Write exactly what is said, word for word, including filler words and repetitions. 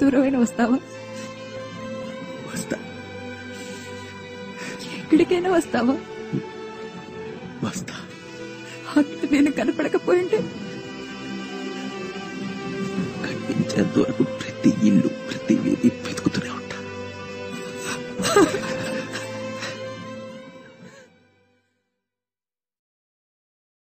దూరమైనా వస్తావా? వస్తా. ఎక్కడికైనా వస్తావా? వస్తా. అక్కడ నేను కనపడకపోయింటే కనిపించేంత వరకు ప్రతి ఇల్లు ప్రతి వీధి వెతుకుతున్నా.